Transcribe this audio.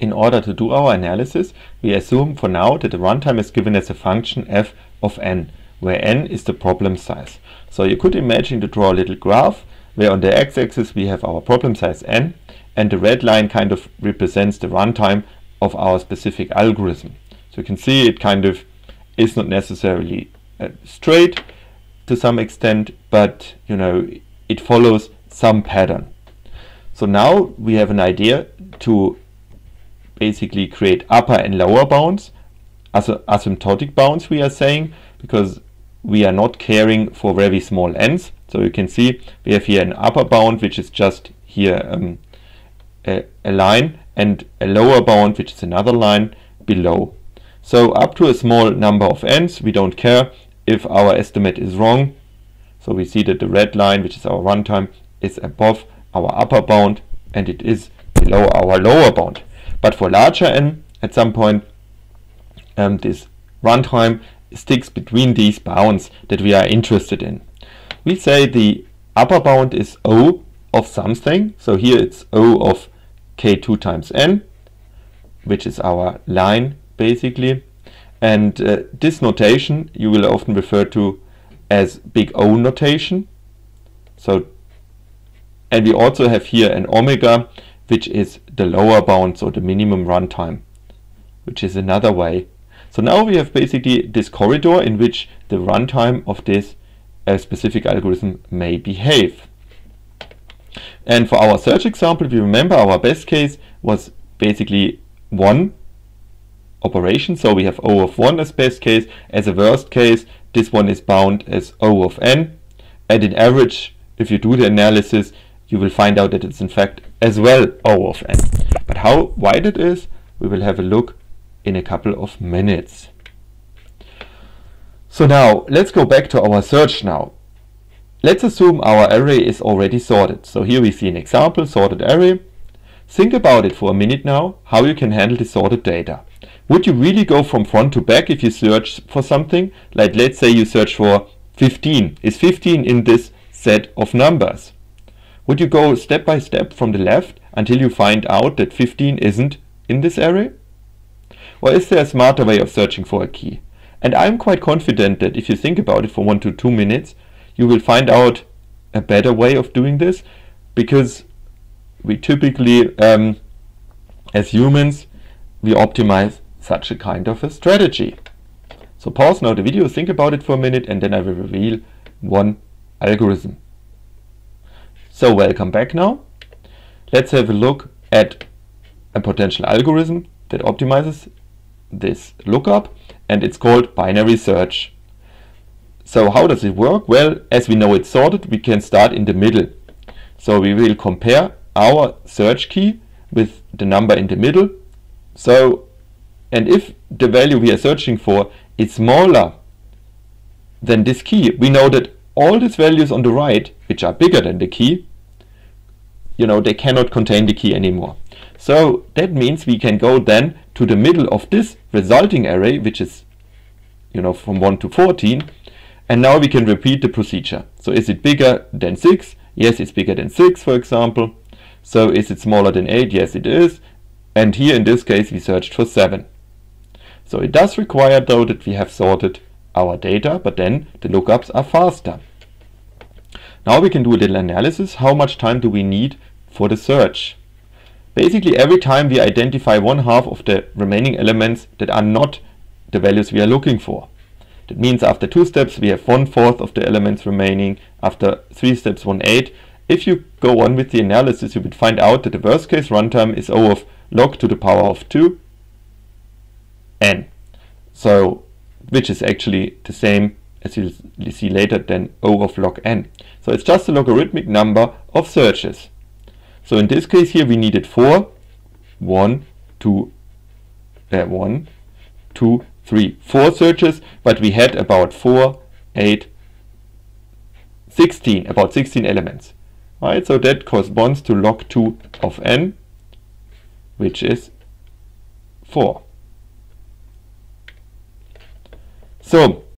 in order to do our analysis, we assume for now that the runtime is given as a function f of n, where n is the problem size. So you could imagine to draw a little graph where on the x-axis we have our problem size n, and the red line kind of represents the runtime of our specific algorithm. So you can see it kind of is not necessarily straight to some extent, but you know, it follows some pattern. So now we have an idea to basically create upper and lower bounds, asymptotic bounds we are saying, because we are not caring for very small n's. So you can see we have here an upper bound which is just here a line, and a lower bound which is another line below. So up to a small number of n's we don't care if our estimate is wrong. So we see that the red line, which is our runtime, is above our upper bound and it is below our lower bound. But for larger n, at some point this runtime sticks between these bounds that we are interested in. We say the upper bound is O of something. So here it's O of k2 times n, which is our line basically. And this notation you will often refer to as big O notation. So, and we also have here an omega, which is the lower bound, so the minimum runtime, which is another way. So now we have basically this corridor in which the runtime of this specific algorithm may behave. And for our search example, we remember our best case was basically one operation. So we have O of 1 as best case. As a worst case, this one is bound as O of n. And in average, if you do the analysis, you will find out that it's in fact as well O of n. But how wide it is, we will have a look in a couple of minutes. So now let's go back to our search now. Let's assume our array is already sorted. So here we see an example, sorted array. Think about it for a minute now, how you can handle the sorted data. Would you really go from front to back if you search for something? Like let's say you search for 15. Is 15 in this set of numbers? Would you go step by step from the left until you find out that 15 isn't in this array? Or is there a smarter way of searching for a key? And I'm quite confident that if you think about it for 1 to 2 minutes, you will find out a better way of doing this, because we typically, as humans, we optimize such a kind of a strategy. So pause now the video, think about it for a minute, and then I will reveal one algorithm. So welcome back now. Let's have a look at a potential algorithm that optimizes this lookup, and it's called binary search. So how does it work? Well, as we know it's sorted, we can start in the middle. So we will compare our search key with the number in the middle. So, and if the value we are searching for is smaller than this key, we know that all these values on the right, which are bigger than the key, you know, they cannot contain the key anymore. So that means we can go then to the middle of this resulting array, which is, you know, from 1 to 14, and now we can repeat the procedure. So is it bigger than 6? Yes, it's bigger than 6, for example. So is it smaller than 8? Yes, it is. And here in this case we searched for 7. So it does require though that we have sorted our data, but then the lookups are faster. Now we can do a little analysis. How much time do we need for the search? Basically every time we identify 1/2 of the remaining elements that are not the values we are looking for. That means after 2 steps we have 1/4 of the elements remaining, after 3 steps 1/8. If you go on with the analysis, you would find out that the worst case runtime is O of log to the power of 2 n. So, which is actually the same, as you'll see later, than O of log n. So it's just a logarithmic number of searches. So in this case here we needed 4, 1, 2, 3, 4 searches, but we had about 4, 8, 16, about 16 elements. Right, so that corresponds to log 2 of n, which is 4. So